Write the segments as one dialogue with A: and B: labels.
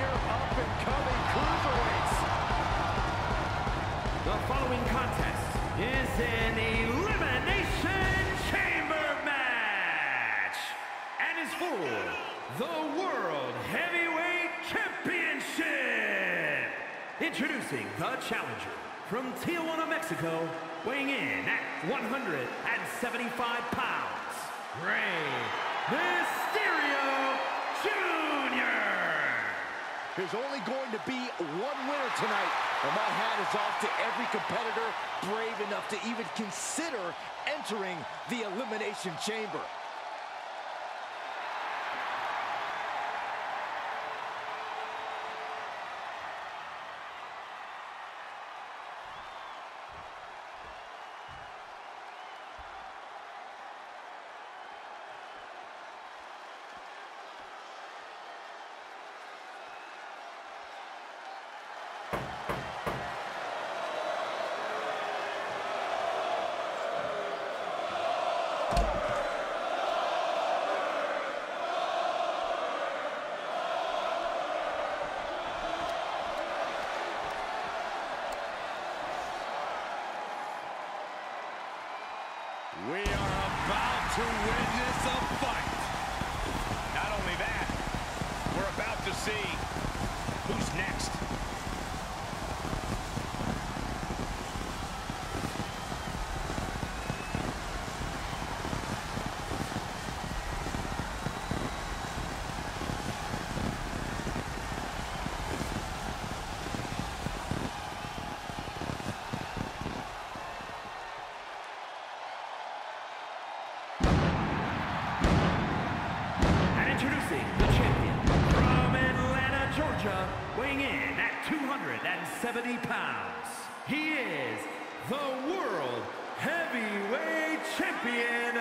A: your up-and-coming cruiserweights.
B: The following contest is an Elimination Chamber match and is for the World Heavyweight Championship. Introducing the challenger from Tijuana, Mexico, weighing in at 175 pounds, Rey Mysterio Jr.
A: There's only going to be one winner tonight, and my hat is off to every competitor brave enough to even consider entering the Elimination Chamber.
C: We are about to witness a fight. Not only that, we're about to see who's next.
B: Introducing the champion from Atlanta, Georgia, weighing in at 270 pounds. He is the World Heavyweight Champion,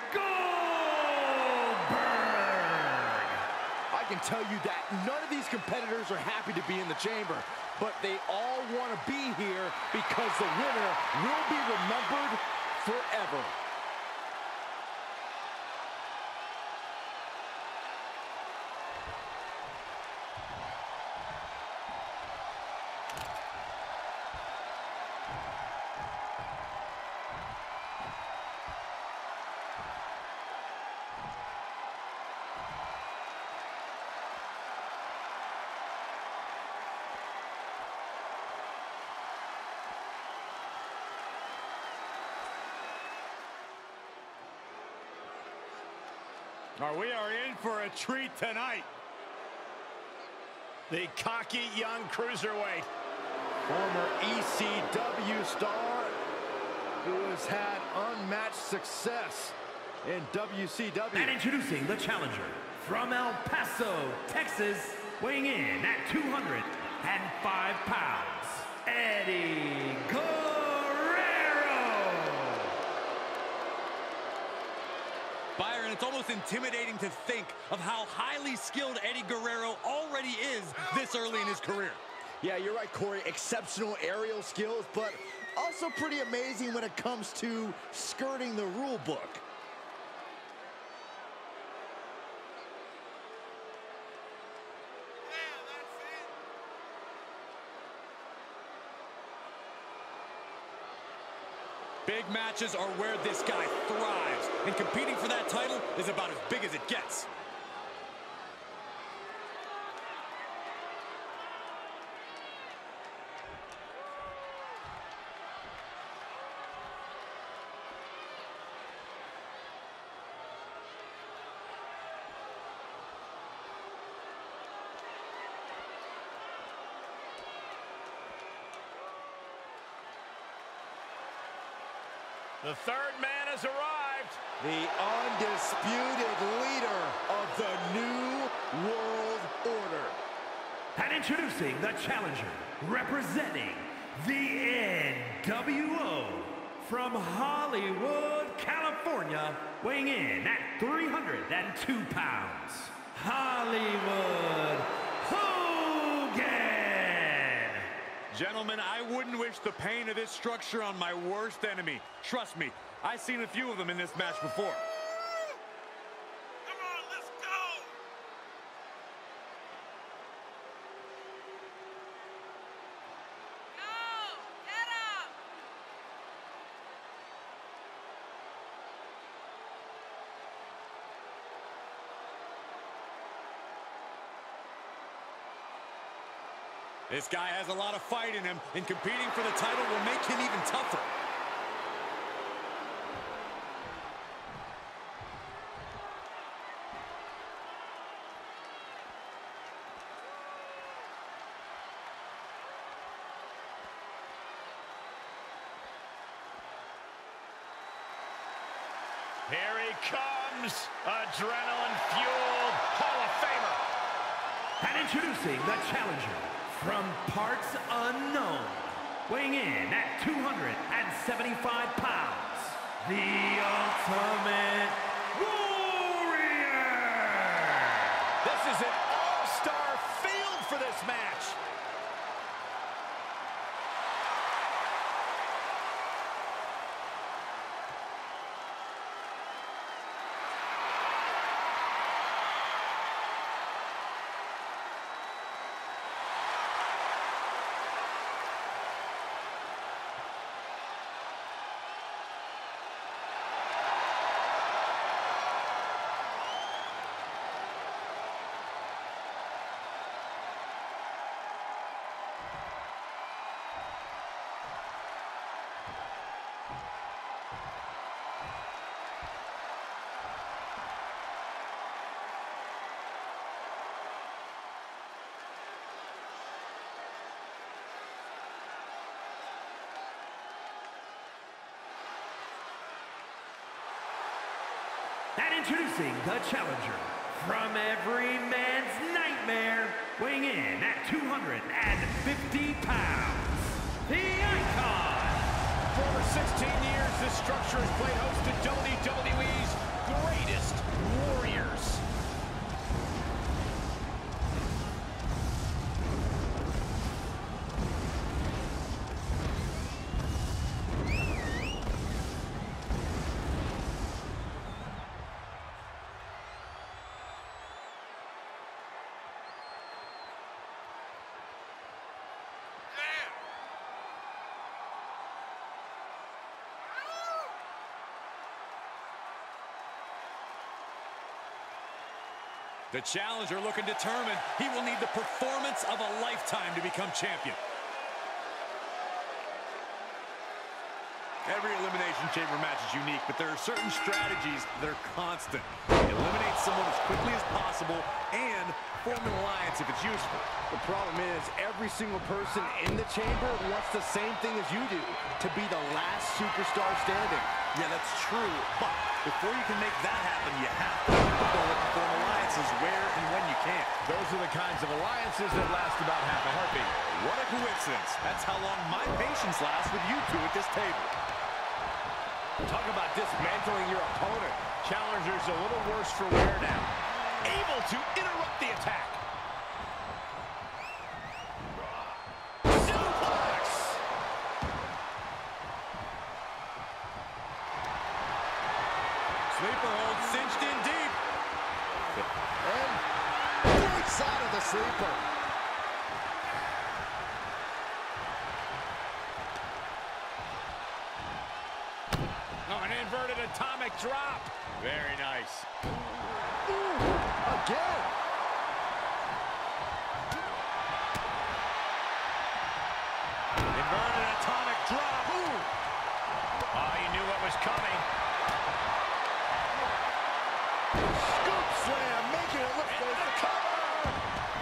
B: Goldberg!
A: I can tell you that none of these competitors are happy to be in the chamber, but they all want to be here because the winner will be remembered forever.
C: We are in for a treat tonight. The cocky young cruiserweight.
A: Former ECW star who has had unmatched success in WCW.
B: And introducing the challenger from El Paso, Texas, weighing in at 205 pounds, Eddie Guerrero.
D: Byron, it's almost intimidating to think of how highly skilled Eddie Guerrero already is this early in his career.
A: Yeah, you're right, Corey. Exceptional aerial skills, but also pretty amazing when it comes to skirting the rule book.
D: Big matches are where this guy thrives, and competing for that title is about as big as it gets.
C: The third man has arrived.
A: The undisputed leader of the New World Order.
B: And introducing the challenger, representing the NWO from Hollywood, California, weighing in at 302 pounds, Hollywood Hogan!
C: Gentlemen, I wouldn't wish the pain of this structure on my worst enemy. Trust me, I've seen a few of them in this match before.
E: Come on, let's go!
D: This guy has a lot of fight in him, and competing for the title will make him even tougher.
C: Here he comes, adrenaline-fueled Hall of Famer.
B: And introducing the challenger from parts unknown, weighing in at 275 pounds, the Ultimate Warrior!
C: This is an all-star field for this match.
B: And introducing the challenger from every man's nightmare, weighing in at 250 pounds, the Icon!
C: For over 16 years, this structure has played host to WWE's greatest warriors.
D: The challenger looking determined. He will need the performance of a lifetime to become champion. Every Elimination Chamber match is unique, but there are certain strategies that are constant. Eliminate someone as quickly as possible and form an alliance if it's useful.
A: The problem is every single person in the chamber wants the same thing as you do, to be the last superstar standing.
D: Yeah, that's true, but before you can make that happen, you have to form alliances where and when you can.
C: Those are the kinds of alliances that last about half a heartbeat.
D: What a coincidence. That's how long my patience lasts with you two at this table.
C: Talk about dismantling your opponent. Challenger's a little worse for wear now. Able to interrupt the attack. Suplex!
D: Sleeper hold cinched in deep.
A: And breaks out of the sleeper.
C: Oh, an inverted atomic drop. Very nice.
A: Ooh, again.
C: Inverted atomic drop. Ooh. Oh, you knew what was coming.
A: Scoop slam, making it look like the cover.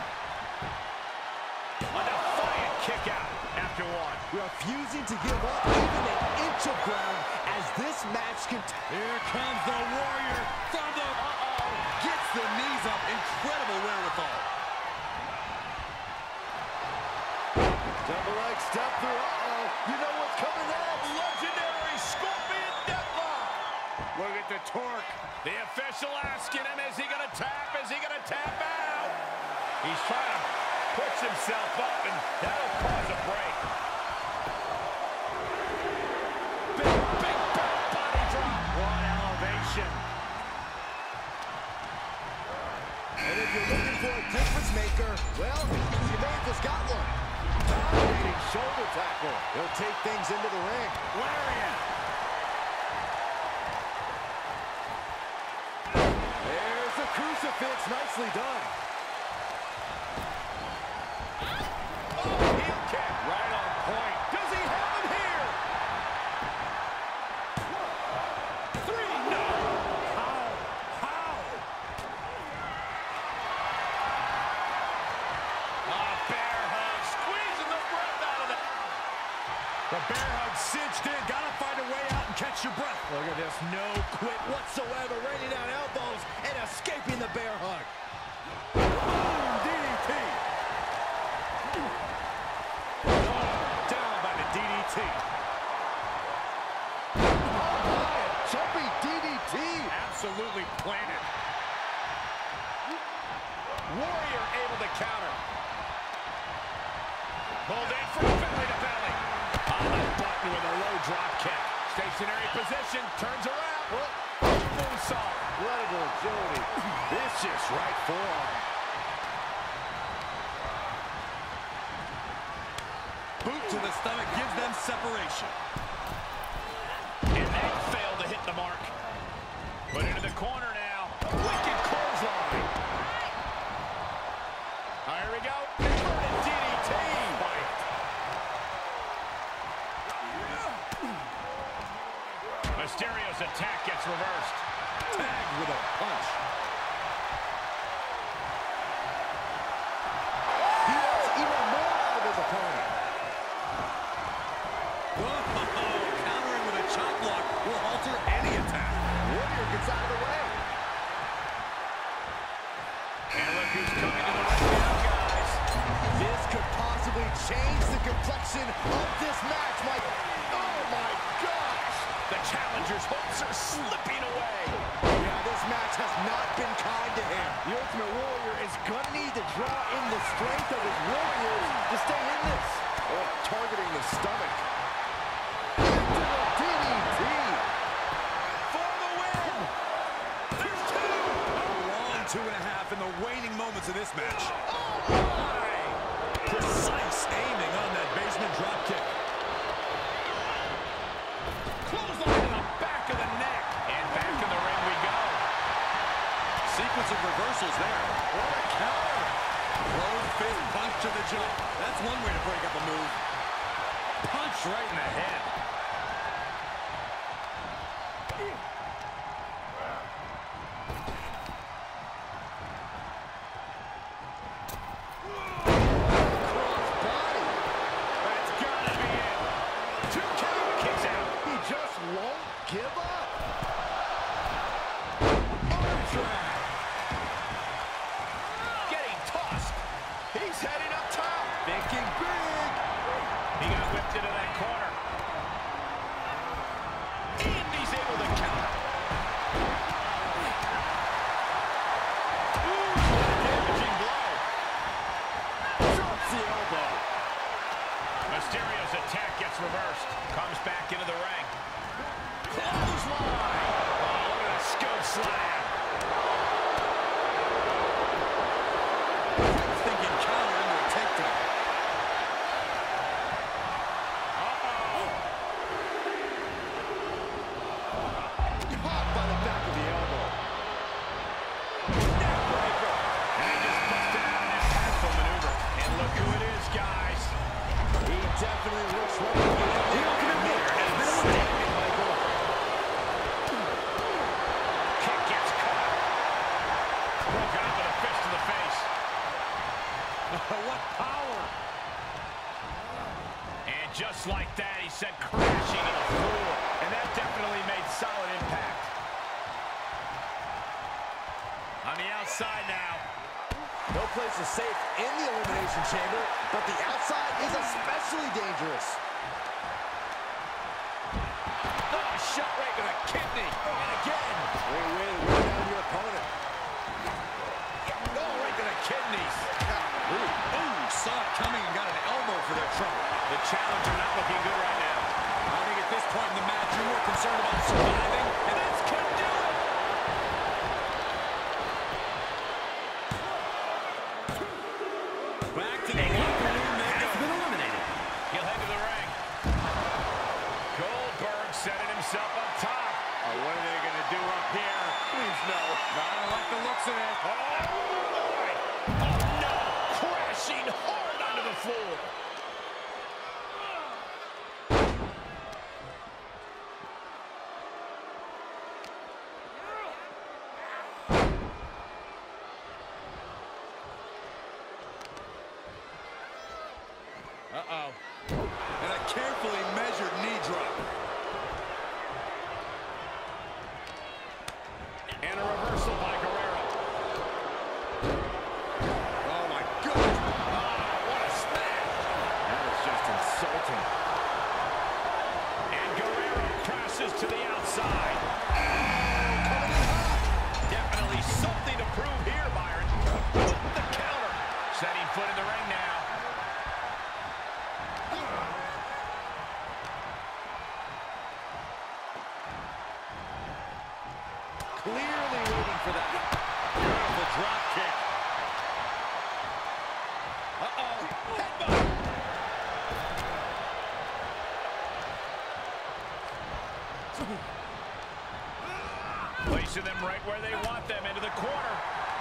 C: A defiant kick out after one.
A: Refusing to give up even an inch of ground as this match continues.
D: Here comes the Warrior from the... Gets the knees up. Incredible wherewithal.
A: Double leg step through. You know what's coming next.
C: Legendary Scorpion Deathlock. Look at the torque. The official asking him, is he going to tap? Is he going to tap out? He's trying to push himself up, and that'll cause a break. Big back body drop. What elevation.
A: And if you're looking for a difference maker, well, you may have just got one. Dominating shoulder tackle. He'll take things into the ring.
C: Lariat.
A: There's the crucifix. Nicely done.
C: Oh,
D: crouched in. Gotta find a way out and catch your breath.
A: Look at this, no quit whatsoever, raining down elbows and escaping the bear hug.
D: Boom, DDT. Down by the DDT.
A: Jumping DDT.
C: Absolutely planted. Warrior able to counter. Pulled in from belly to belly. On the button with a low drop kick. Stationary position, turns around. Moonsault.
A: Incredible agility. Vicious right forearm.
D: Boot to the stomach gives them separation.
C: And they fail to hit the mark. Put into the corner now. Wicked clothesline. Here we go. Inverted DDT. Mysterio's attack gets reversed.
D: Tagged with a punch.
A: He wants even more out of his opponent.
D: Countering with a chop block will alter any attack.
A: Warrior gets out of the way.
C: And look who's coming to the ring now, guys.
A: This could possibly change the complexion of this match, Mike. Oh, my gosh.
C: The challenger's hopes are slipping away.
A: Yeah, this match has not been kind to him. The Ultimate Warrior is going to need to draw in the strength of his warriors to stay in this. Oh, targeting the stomach. Into a DDT.
C: For the win. There's two.
D: A long 2.5 in the waning moments of this match.
C: Oh, my.
D: Precise aiming on that basement drop kick.
C: Clothesline in the back of the neck. And back in the ring we go.
D: Sequence of reversals there. What a counter. Closed fist punch to the jaw. That's one way to break up a move. Punch right in the head.
C: That's gotta be it. 2 count. Kicks out.
A: He just won't give up. Arm drag.
C: Getting tossed. He's heading up top.
A: Thinking big.
C: He got whipped into that corner. And he's able to counter. Ooh, what a damaging blow.
A: Drops the elbow.
C: Mysterio's attack gets reversed. Comes back into the ring. Clothesline. Oh, look at that scope slam.
D: Thinking counter into a takedown.
A: Caught by the back of the elbow.
C: Neckbreaker. And he just busted out an impactful maneuver. And look who it is, guys.
A: He definitely looks ready to get out.
C: The Ultimate Warrior has been eliminated.
A: Michael.
C: Kick gets caught. Broken up with a fist to the face.
D: What power.
C: And just like that, he sent crashing to the floor. And that definitely made solid impact. On the outside now.
A: No place is safe in the Elimination Chamber, but the outside is especially dangerous.
C: Oh, shot right to the kidney. And again.
A: Great way to wear down your opponent.
C: Oh, right to the kidneys.
D: Ooh, saw it coming and got an elbow for their trouble.
C: The challenger not looking good right now.
D: I think at this point in the match, you're more concerned about surviving.
C: And this could do it.
D: Back to the locker room they
B: Has
D: go.
B: been eliminated.
C: He'll head to the ring. Goldberg setting himself up top.
D: Oh, what are they going to do up here? Please no. I don't like the looks of it.
C: Oh, boy. Oh, no. Crashing hard onto the floor.
D: Uh-oh. And a carefully measured knee drop.
C: And a reversal by Guerrero.
A: Oh, my goodness. What a smash. That is just insulting.
C: And Guerrero crashes to the outside.
A: Coming in hot.
C: Definitely something to prove here, Byron. The counter. Setting foot in the ring now.
A: Clearly waiting for that.
C: Beautiful drop kick. Uh-oh. Headbutt. Placing them right where they want them, into the corner.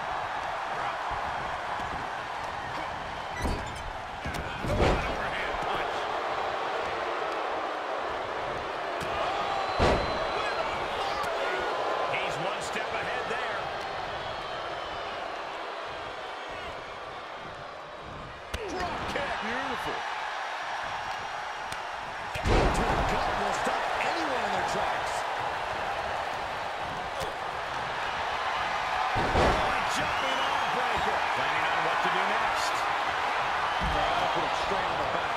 C: Overhand punch. He's one step ahead there. Drop kick.
A: Beautiful. To the gut will stop anyone in their tracks.
C: Jumping arm breaker. Planning on what to do next.
A: Put it straight on the back.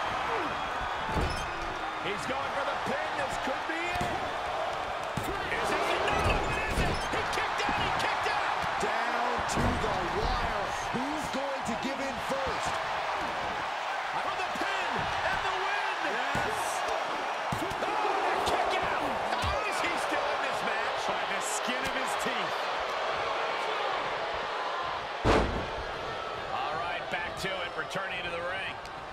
C: He's going for the pin. This could be it. Is it? No, it isn't. He kicked out. He kicked out.
A: Down to the wire. Who's going to give in first?
C: For the pin and the win. Yes. Oh, kick out. How is he still in this match? By the skin of his teeth. All right, back to it. Returning to the ring.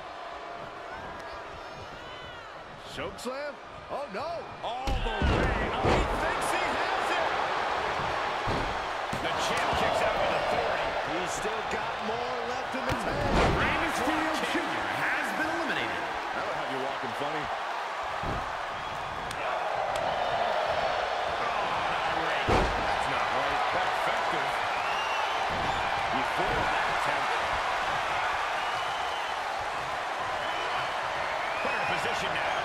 A: Choke slam? Oh, no.
C: All the way. Oh, he thinks he has it. The champ kicks out with authority.
A: He's still got more left in the tank.
B: Rey Mysterio Jr. has been eliminated.
A: That'll have you walking funny.
C: That's not right. But effective. He foiled that attempt. Put her in position now.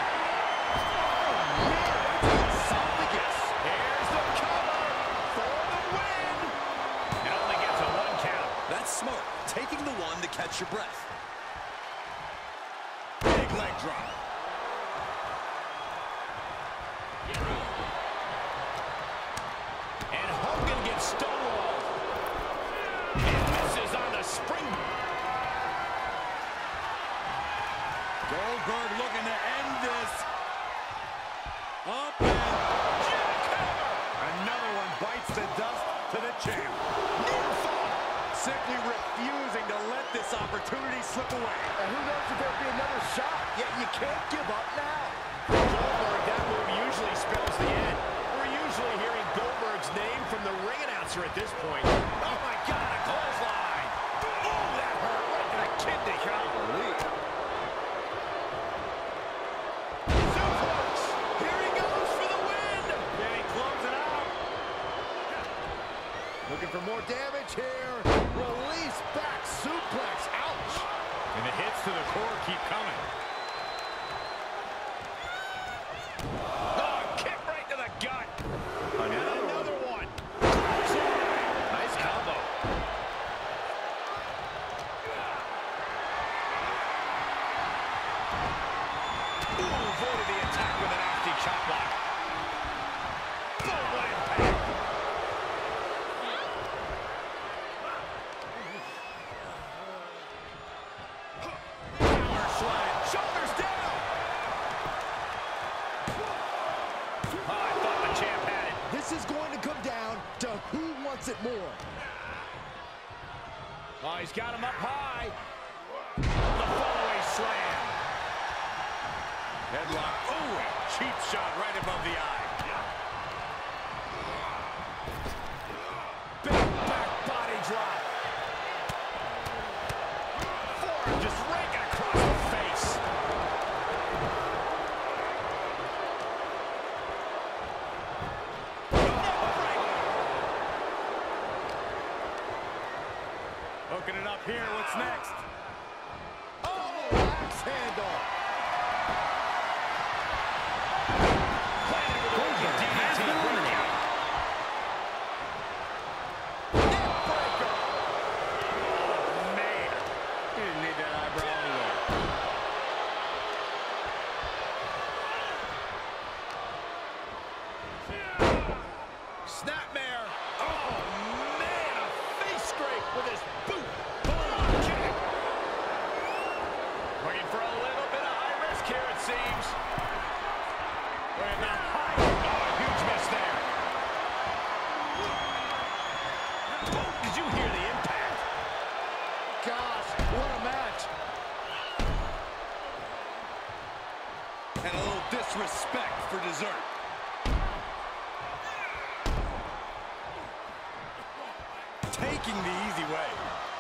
A: Esophagus.
C: Here's the cover for the win. It only gets a 1 count.
D: That's smart. Taking the one to catch your breath.
C: Big leg drop. And Hogan gets stonewalled. And misses on the spring.
D: Goldberg looking to end this. Up and
C: Jackhammer.
A: Another one bites the dust to the champ.
C: Near fall.
A: Simply refusing to let this opportunity slip away. And who knows if there'll be another shot, yet you can't give up now.
C: Goldberg, that move usually spells the end. We're usually hearing Goldberg's name from the ring announcer at this point. Oh my God, a clothesline. Oh, that hurt right to the kidney.
A: Golly.
C: Suplex. Here he goes for the win. Can he close it out?
A: Looking for more damage here. Release back suplex. Ouch.
C: And the hits to the core keep coming. Oh, kick right to the gut. And another one. Nice combo. Ooh, avoided the attack with a nasty chop block. Boom, what impact. Power slam. Shoulders down. Oh, I thought the champ had it.
A: This is going to come down to who wants it more.
C: Oh, he's got him up high. The fallaway slam. Headlock. Oh, cheap shot right above the eye. Big back body drop. Forearm just raking across the face. Hooking it up here. What's next?
A: Oh, axe handle.
B: Goldberg has been eliminated.
C: snapmare. Oh, man, a face scrape with his boot. Boom, kick. Looking for a little bit of high risk here, it seems. With the high. Oh, a huge miss there. Boom, did you hear the impact?
A: Gosh, what a match.
D: And a little disrespect for dessert. Taking the easy way.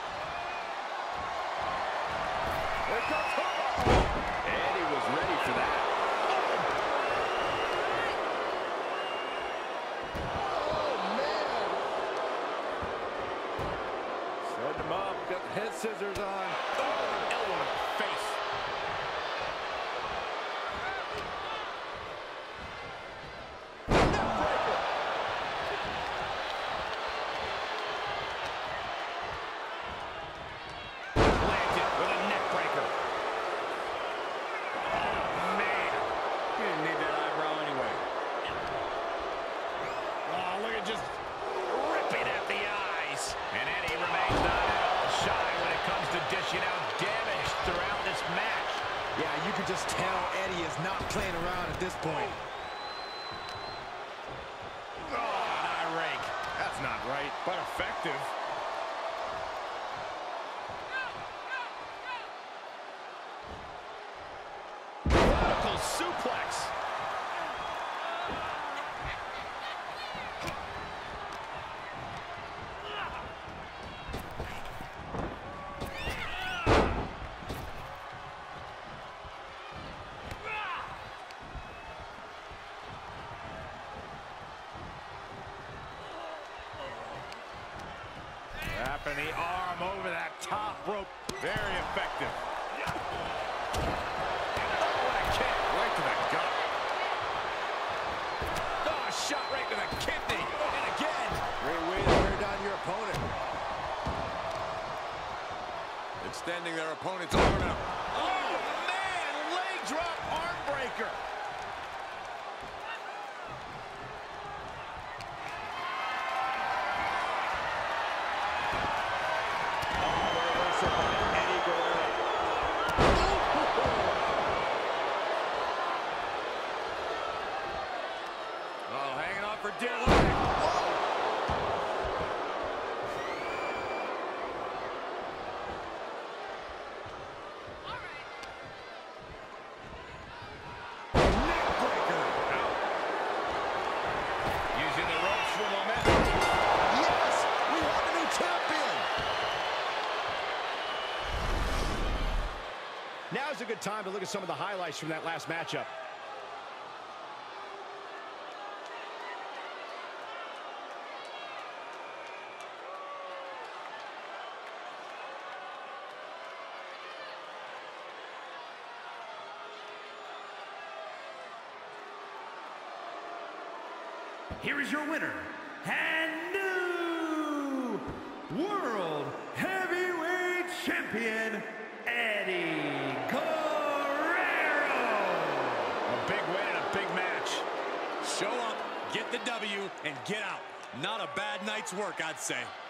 A: Here comes Hook.
C: And he was ready for that.
A: Oh, man. Setting him up. Got the head scissors on.
C: Oh, elbow to the face. Planted with a neck breaker. Oh, man. You didn't need that eyebrow anyway. Oh, look at just ripping at the eyes. And Eddie remains not at all shy when it comes to dishing out damage throughout this match.
A: Yeah, you can just tell Eddie is not playing around at this point.
C: Oh, an eye rake. That's not right, but effective. Vertical suplex. Wrapping the arm over that top rope. Very effective. Oh, what a kick. Right to the gut. Oh, a shot right to the kidney. And again.
A: Great way to wear down your opponent.
D: Extending their opponent's arm out.
C: Oh, man. Leg drop arm breaker. Oh, hanging on for dear life. Neckbreaker. Out. Using the ropes for momentum.
A: Yes, we have a new champion. Now's a good time to look at some of the highlights from that last matchup.
B: Here is your winner and new World Heavyweight Champion, Eddie Guerrero.
C: A big win and a big match.
D: Show up, get the W, and get out. Not a bad night's work, I'd say.